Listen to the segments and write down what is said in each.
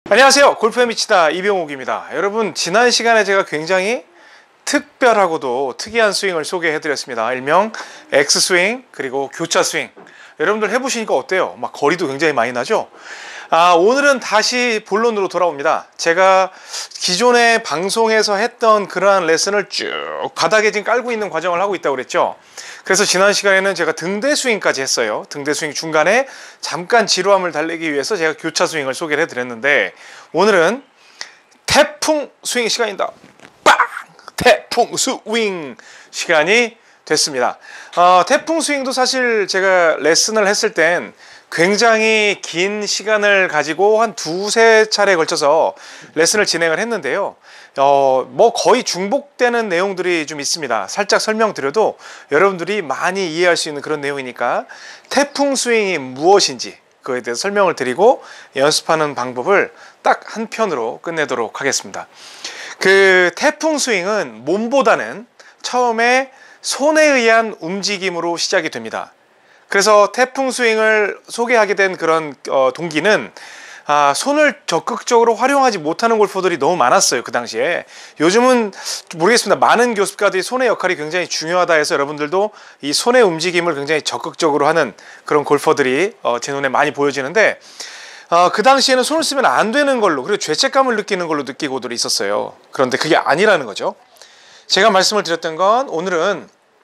안녕하세요. 골프에 미치다 이병옥입니다. 여러분, 지난 시간에 제가 굉장히 특별하고도 특이한 스윙을 소개해드렸습니다. 일명 X스윙 그리고 교차 스윙. 여러분들 해보시니까 어때요? 막 거리도 굉장히 많이 나죠? 오늘은 다시 본론으로 돌아옵니다. 제가 기존에 방송에서 했던 그러한 레슨을 쭉 바닥에 지금 깔고 있는 과정을 하고 있다고 그랬죠. 그래서 지난 시간에는 제가 등대 스윙까지 했어요. 등대 스윙 중간에 잠깐 지루함을 달래기 위해서 제가 교차 스윙을 소개를 해드렸는데, 오늘은 태풍 스윙 시간입니다. 빵! 태풍 스윙 시간이 됐습니다. 태풍 스윙도 사실 제가 레슨을 했을 땐 굉장히 긴 시간을 가지고 한 두세 차례에 걸쳐서 레슨을 진행을 했는데요. 뭐 거의 중복되는 내용들이 좀 있습니다. 살짝 설명드려도 여러분들이 많이 이해할 수 있는 그런 내용이니까 태풍 스윙이 무엇인지 그거에 대해서 설명을 드리고 연습하는 방법을 딱 한 편으로 끝내도록 하겠습니다. 그 태풍 스윙은 몸보다는 처음에 손에 의한 움직임으로 시작이 됩니다. 그래서 태풍 스윙을 소개하게 된 그런 동기는 손을 적극적으로 활용하지 못하는 골퍼들이 너무 많았어요. 그 당시에. 요즘은 모르겠습니다. 많은 교습가들이 손의 역할이 굉장히 중요하다 해서 여러분들도 이 손의 움직임을 굉장히 적극적으로 하는 그런 골퍼들이 제 눈에 많이 보여지는데, 그 당시에는 손을 쓰면 안 되는 걸로, 그리고 죄책감을 느끼는 걸로 느끼고들이 있었어요. 그런데 그게 아니라는 거죠. 제가 말씀을 드렸던 건, 오늘은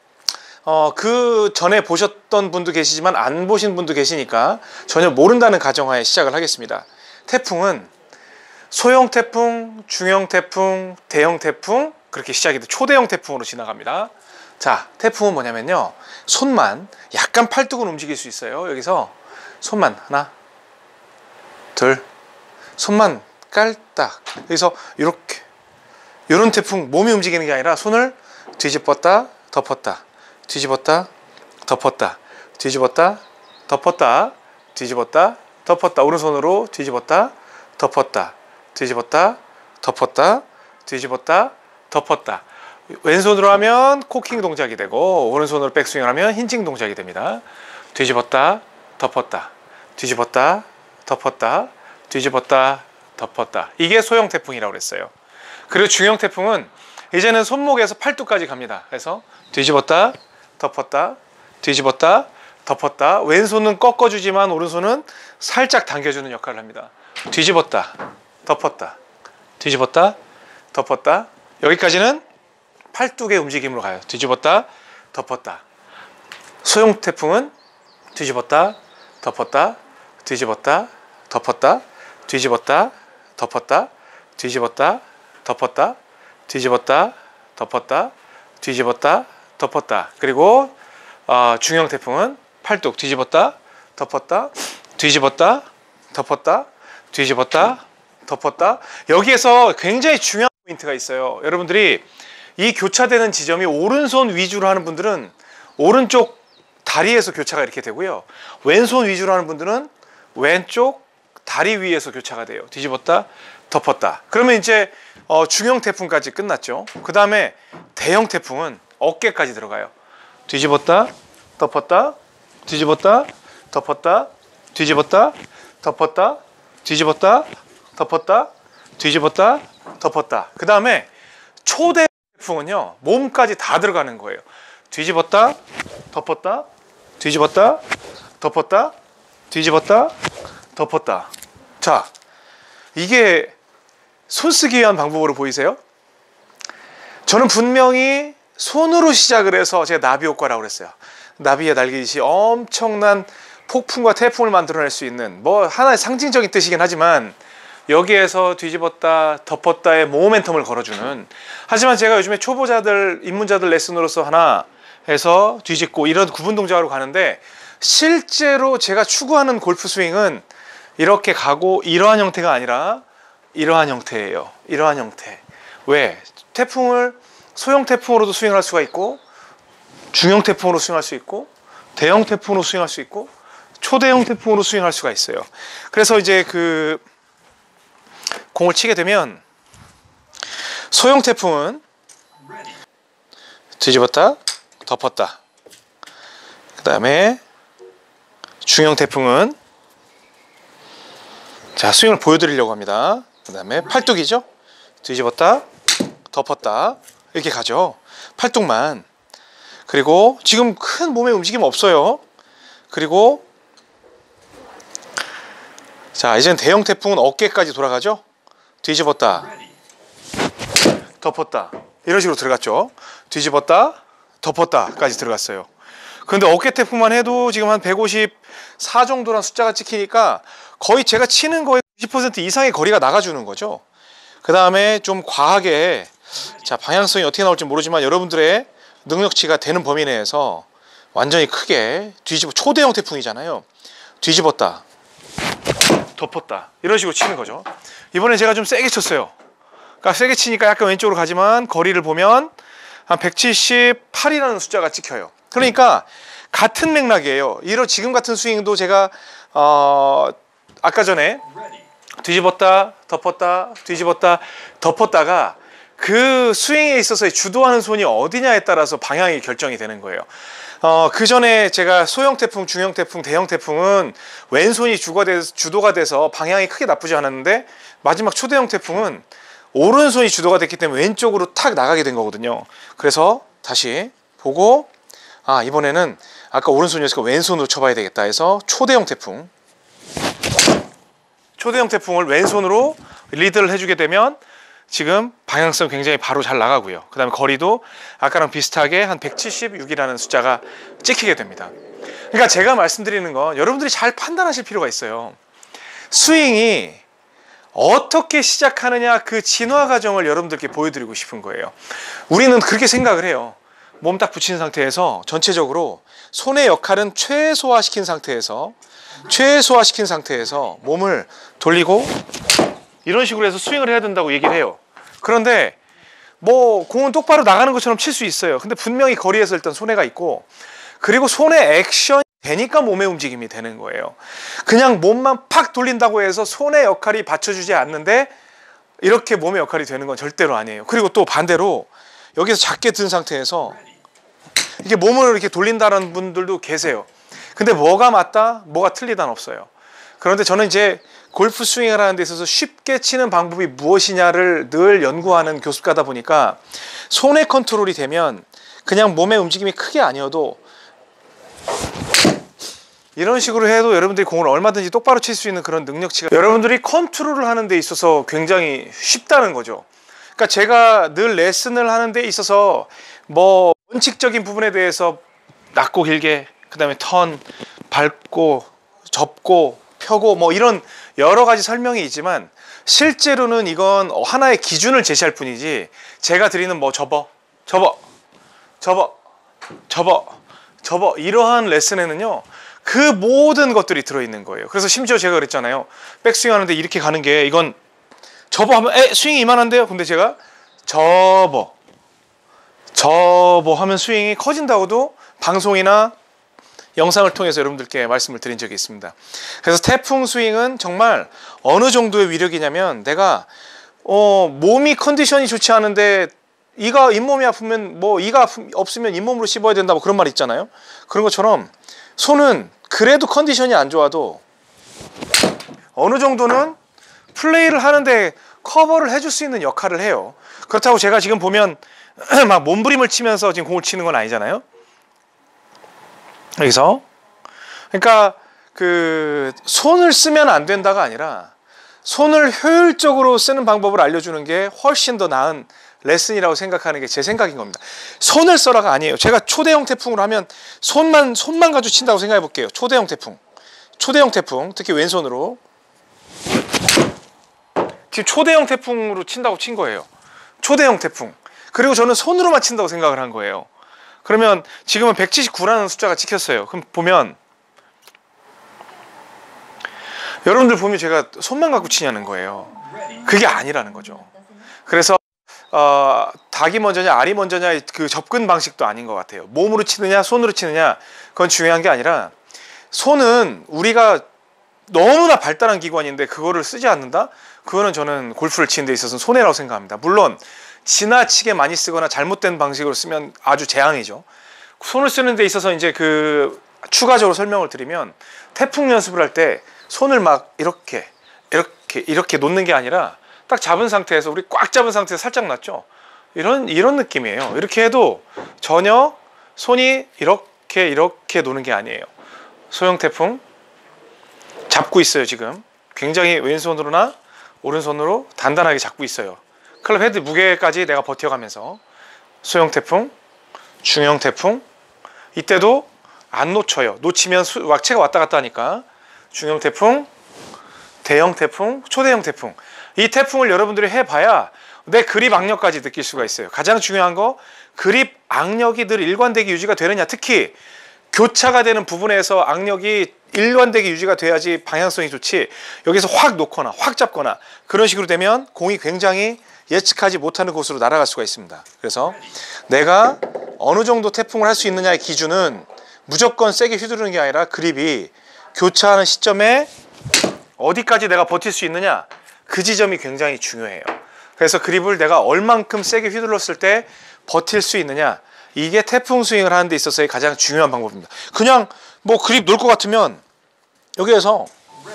그 전에 보셨던 분도 계시지만 안 보신 분도 계시니까 전혀 모른다는 가정하에 시작을 하겠습니다. 태풍은 소형 태풍, 중형 태풍, 대형 태풍, 그렇게 시작이 돼 초대형 태풍으로 지나갑니다. 자, 태풍은 뭐냐면요, 손만 약간 팔뚝은 움직일 수 있어요. 여기서 손만 하나, 둘, 손만 깔딱, 여기서 이렇게, 이런 태풍, 몸이 움직이는 게 아니라 손을 뒤집었다 덮었다, 뒤집었다 덮었다, 뒤집었다 덮었다, 뒤집었다 덮었다, 오른손으로 뒤집었다 덮었다, 뒤집었다 덮었다, 뒤집었다 덮었다. 왼손으로 하면 코킹 동작이 되고, 오른손으로 백스윙을 하면 힌징 동작이 됩니다. 뒤집었다 덮었다, 뒤집었다 덮었다, 뒤집었다 덮었다. 이게 소형 태풍이라고 그랬어요. 그리고 중형 태풍은 이제는 손목에서 팔뚝까지 갑니다. 그래서 뒤집었다 덮었다, 뒤집었다 덮었다. 왼손은 꺾어주지만 오른손은 살짝 당겨주는 역할을 합니다. 뒤집었다 덮었다, 뒤집었다 덮었다. 여기까지는 팔뚝의 움직임으로 가요. 뒤집었다 덮었다. 소형 태풍은 뒤집었다 덮었다, 뒤집었다 덮었다, 뒤집었다 덮었다, 뒤집었다 덮었다, 뒤집었다 덮었다, 뒤집었다 덮었다. 그리고 중형 태풍은 팔뚝 뒤집었다 덮었다, 뒤집었다 덮었다, 뒤집었다 덮었다. 여기에서 굉장히 중요한 포인트가 있어요. 여러분들이 이 교차되는 지점이 오른손 위주로 하는 분들은 오른쪽 다리에서 교차가 이렇게 되고요, 왼손 위주로 하는 분들은 왼쪽 다리 위에서 교차가 돼요. 뒤집었다 덮었다. 그러면 이제 중형 태풍까지 끝났죠. 그 다음에 대형 태풍은 어깨까지 들어가요. 뒤집었다 덮었다, 뒤집었다 덮었다, 뒤집었다 덮었다, 뒤집었다 덮었다, 뒤집었다 덮었다. 그 다음에 초대 태풍은요, 몸까지 다 들어가는 거예요. 뒤집었다 덮었다, 뒤집었다 덮었다, 뒤집었다 덮었다. 자, 이게 손쓰기 위한 방법으로 보이세요? 저는 분명히 손으로 시작을 해서 제가 나비 효과라고 그랬어요. 나비의 날개짓이 엄청난 폭풍과 태풍을 만들어낼 수 있는, 뭐 하나의 상징적인 뜻이긴 하지만 여기에서 뒤집었다 덮었다의 모멘텀을 걸어주는, 하지만 제가 요즘에 초보자들, 입문자들 레슨으로서 하나 해서 뒤집고 이런 구분 동작으로 가는데, 실제로 제가 추구하는 골프 스윙은 이렇게 가고 이러한 형태가 아니라 이러한 형태예요. 이러한 형태. 왜? 태풍을 소형 태풍으로도 스윙을 할 수가 있고, 중형 태풍으로 스윙할 수 있고, 대형 태풍으로 스윙할 수 있고, 초대형 태풍으로 스윙할 수가 있어요. 그래서 이제 그 공을 치게 되면 소형 태풍은 뒤집었다 덮었다, 그 다음에 중형 태풍은 자, 스윙을 보여드리려고 합니다. 그 다음에 팔뚝이죠. 뒤집었다 덮었다 이렇게 가죠. 팔뚝만. 그리고 지금 큰 몸의 움직임 없어요. 그리고 자, 이제는 대형 태풍은 어깨까지 돌아가죠. 뒤집었다 덮었다 이런 식으로 들어갔죠. 뒤집었다 덮었다까지 들어갔어요. 그런데 어깨 태풍만 해도 지금 한 154 정도란 숫자가 찍히니까 거의 제가 치는 거에 90% 이상의 거리가 나가주는 거죠. 그 다음에 좀 과하게, 자, 방향성이 어떻게 나올지 모르지만 여러분들의 능력치가 되는 범위 내에서 완전히 크게 뒤집어, 초대형 태풍이잖아요. 뒤집었다 덮었다 이런 식으로 치는 거죠. 이번에 제가 좀 세게 쳤어요. 그러니까 세게 치니까 약간 왼쪽으로 가지만 거리를 보면 한 178이라는 숫자가 찍혀요. 그러니까 같은 맥락이에요. 이런 지금 같은 스윙도 제가 아까 전에 뒤집었다 덮었다 뒤집었다 덮었다가 그 스윙에 있어서 주도하는 손이 어디냐에 따라서 방향이 결정이 되는 거예요. 그 전에 제가 소형 태풍, 중형 태풍, 대형 태풍은 왼손이 주도가 돼서 방향이 크게 나쁘지 않았는데 마지막 초대형 태풍은 오른손이 주도가 됐기 때문에 왼쪽으로 탁 나가게 된 거거든요. 그래서 다시 보고 이번에는 아까 오른손이었으니까 왼손으로 쳐봐야 되겠다 해서 초대형 태풍을 왼손으로 리드를 해주게 되면 지금 방향성 굉장히 바로 잘 나가고요. 그 다음에 거리도 아까랑 비슷하게 한 176이라는 숫자가 찍히게 됩니다. 그러니까 제가 말씀드리는 건 여러분들이 잘 판단하실 필요가 있어요. 스윙이 어떻게 시작하느냐, 그 진화 과정을 여러분들께 보여드리고 싶은 거예요. 우리는 그렇게 생각을 해요. 몸 딱 붙인 상태에서 전체적으로 손의 역할은 최소화시킨 상태에서 몸을 돌리고 이런 식으로 해서 스윙을 해야 된다고 얘기를 해요. 그런데 뭐 공은 똑바로 나가는 것처럼 칠 수 있어요. 근데 분명히 거리에서 일단 손해가 있고, 그리고 손의 액션이 되니까 몸의 움직임이 되는 거예요. 그냥 몸만 팍 돌린다고 해서 손의 역할이 받쳐주지 않는데 이렇게 몸의 역할이 되는 건 절대로 아니에요. 그리고 또 반대로 여기서 작게 든 상태에서 이게 몸을 이렇게 돌린다는 분들도 계세요. 근데 뭐가 맞다, 뭐가 틀리다는 없어요. 그런데 저는 이제 골프 스윙을 하는 데 있어서 쉽게 치는 방법이 무엇이냐를 늘 연구하는 교습가다 보니까 손의 컨트롤이 되면 그냥 몸의 움직임이 크게 아니어도 이런 식으로 해도 여러분들이 공을 얼마든지 똑바로 칠 수 있는 그런 능력치가 여러분들이 컨트롤을 하는 데 있어서 굉장히 쉽다는 거죠. 그러니까 제가 늘 레슨을 하는 데 있어서 뭐 원칙적인 부분에 대해서 낮고 길게, 그 다음에 턴, 밟고 접고 펴고 뭐 이런 여러 가지 설명이 있지만 실제로는 이건 하나의 기준을 제시할 뿐이지, 제가 드리는 뭐 접어 이러한 레슨에는요 그 모든 것들이 들어있는 거예요. 그래서 심지어 제가 그랬잖아요. 백스윙 하는데 이렇게 가는 게, 이건 접어 하면 스윙이 이만한데요. 근데 제가 접어 하면 스윙이 커진다고도 방송이나 영상을 통해서 여러분들께 말씀을 드린 적이 있습니다. 그래서 태풍 스윙은 정말 어느 정도의 위력이냐면, 내가 몸이 컨디션이 좋지 않은데 이가 잇몸이 아프면 뭐 이가 없으면 잇몸으로 씹어야 된다, 뭐 그런 말 있잖아요. 그런 것처럼 손은 그래도 컨디션이 안 좋아도 어느 정도는 플레이를 하는데 커버를 해줄 수 있는 역할을 해요. 그렇다고 제가 지금 보면 막 몸부림을 치면서 지금 공을 치는 건 아니잖아요. 여기서 그러니까 그 손을 쓰면 안 된다가 아니라 손을 효율적으로 쓰는 방법을 알려주는 게 훨씬 더 나은 레슨이라고 생각하는 게 제 생각인 겁니다. 손을 써라가 아니에요. 제가 초대형 태풍으로 하면 손만 가지고 친다고 생각해 볼게요. 초대형 태풍, 특히 왼손으로 지금 초대형 태풍으로 친다고 친 거예요. 초대형 태풍. 그리고 저는 손으로만 친다고 생각을 한 거예요. 그러면 지금은 179라는 숫자가 찍혔어요. 그럼 보면 여러분들 보면 제가 손만 갖고 치냐는 거예요. 그게 아니라는 거죠. 그래서 닭이 먼저냐 알이 먼저냐의 그 접근 방식도 아닌 것 같아요. 몸으로 치느냐 손으로 치느냐 그건 중요한 게 아니라, 손은 우리가 너무나 발달한 기관인데 그거를 쓰지 않는다? 그거는 저는 골프를 치는 데 있어서는 손해라고 생각합니다. 물론 지나치게 많이 쓰거나 잘못된 방식으로 쓰면 아주 재앙이죠. 손을 쓰는 데 있어서 이제 그 추가적으로 설명을 드리면, 태풍 연습을 할 때 손을 막 이렇게 이렇게 놓는 게 아니라 딱 잡은 상태에서, 우리 꽉 잡은 상태에서 살짝 놨죠. 이런 느낌이에요. 이렇게 해도 전혀 손이 이렇게 노는 게 아니에요. 소형 태풍 잡고 있어요. 지금 굉장히 왼손으로나 오른손으로 단단하게 잡고 있어요. 클럽 헤드 무게까지 내가 버텨가면서 소형 태풍, 중형 태풍, 이때도 안 놓쳐요. 놓치면 왁체가 왔다 갔다 하니까. 중형 태풍, 대형 태풍, 초대형 태풍. 이 태풍을 여러분들이 해봐야 내 그립 악력까지 느낄 수가 있어요. 가장 중요한 거, 그립 악력이 늘 일관되게 유지가 되느냐. 특히 교차가 되는 부분에서 악력이 일관되게 유지가 돼야지 방향성이 좋지, 여기서 확 놓거나 확 잡거나 그런 식으로 되면 공이 굉장히 예측하지 못하는 곳으로 날아갈 수가 있습니다. 그래서 내가 어느 정도 태풍을 할 수 있느냐의 기준은 무조건 세게 휘두르는 게 아니라 그립이 교차하는 시점에 어디까지 내가 버틸 수 있느냐, 그 지점이 굉장히 중요해요. 그래서 그립을 내가 얼만큼 세게 휘둘렀을 때 버틸 수 있느냐, 이게 태풍 스윙을 하는 데 있어서의 가장 중요한 방법입니다. 그냥 뭐 그립 놓을 것 같으면 여기에서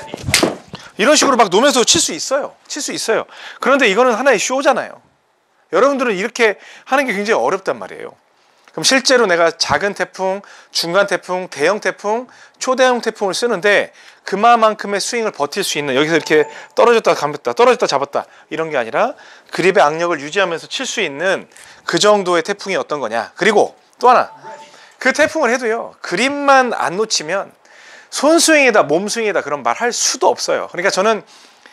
이런 식으로 막 놓으면서 칠 수 있어요. 그런데 이거는 하나의 쇼잖아요. 여러분들은 이렇게 하는 게 굉장히 어렵단 말이에요. 그럼 실제로 내가 작은 태풍, 중간 태풍, 대형 태풍, 초대형 태풍을 쓰는데 그만큼의 스윙을 버틸 수 있는, 여기서 이렇게 떨어졌다 감았다, 떨어졌다 잡았다, 이런 게 아니라 그립의 악력을 유지하면서 칠 수 있는 그 정도의 태풍이 어떤 거냐. 그리고 또 하나, 그 태풍을 해도요, 그립만 안 놓치면 손스윙이다, 몸스윙이다 그런 말 할 수도 없어요. 그러니까 저는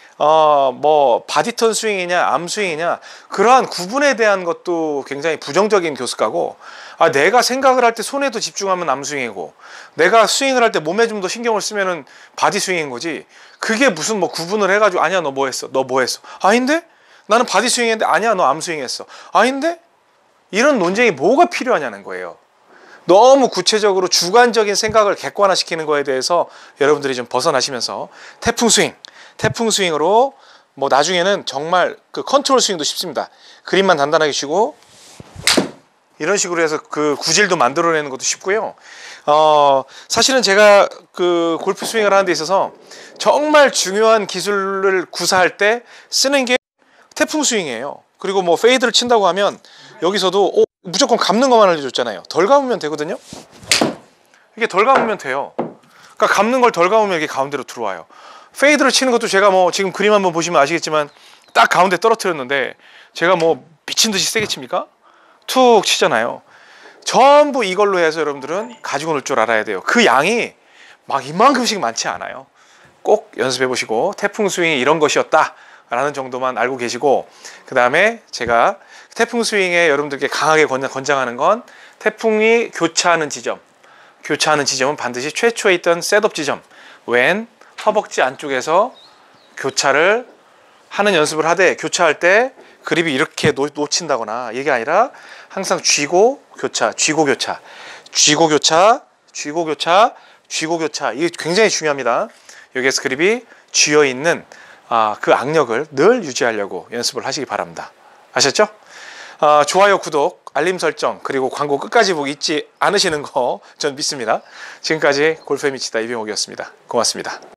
뭐 바디턴 스윙이냐 암스윙이냐 그러한 구분에 대한 것도 굉장히 부정적인 교습가고, 내가 생각을 할 때 손에도 집중하면 암스윙이고, 내가 스윙을 할 때 몸에 좀 더 신경을 쓰면은 바디 스윙인 거지, 그게 무슨 뭐 구분을 해가지고 아니야 너 뭐 했어, 너 뭐 했어, 아닌데 나는 바디 스윙했는데, 아니야 너 암스윙 했어, 아닌데, 이런 논쟁이 뭐가 필요하냐는 거예요. 너무 구체적으로 주관적인 생각을 객관화시키는 거에 대해서 여러분들이 좀 벗어나시면서 태풍 스윙으로 뭐 나중에는 정말 그 컨트롤 스윙도 쉽습니다. 그립만 단단하게 치고 이런 식으로 해서 그 구질도 만들어내는 것도 쉽고요. 사실은 제가 그 골프 스윙을 하는 데 있어서 정말 중요한 기술을 구사할 때 쓰는 게 태풍 스윙이에요. 그리고 뭐 페이드를 친다고 하면 여기서도 무조건 감는 것만 알려줬잖아요. 덜 감으면 되거든요. 이게 덜 감으면 돼요. 그러니까 감는 걸 덜 감으면 이게 가운데로 들어와요. 페이드를 치는 것도 제가 뭐 지금 그림 한번 보시면 아시겠지만 딱 가운데 떨어뜨렸는데 제가 뭐 미친 듯이 세게 칩니까? 툭 치잖아요. 전부 이걸로 해서 여러분들은 가지고 놀 줄 알아야 돼요. 그 양이 막 이만큼씩 많지 않아요. 꼭 연습해 보시고 태풍 스윙이 이런 것이었다 라는 정도만 알고 계시고, 그 다음에 제가 태풍 스윙에 여러분들께 강하게 권장하는 건, 태풍이 교차하는 지점은 반드시 최초에 있던 셋업 지점, 왼 허벅지 안쪽에서 교차를 하는 연습을 하되, 교차할 때 그립이 이렇게 놓친다거나 이게 아니라 항상 쥐고 교차, 쥐고 교차, 쥐고 교차, 쥐고 교차, 쥐고 교차, 이게 굉장히 중요합니다. 여기에서 그립이 쥐어 있는 그 악력을 늘 유지하려고 연습을 하시기 바랍니다. 아셨죠? 좋아요, 구독, 알림 설정, 그리고 광고 끝까지 보기 잊지 않으시는 거 전 믿습니다. 지금까지 골프에 미치다 이병옥이었습니다. 고맙습니다.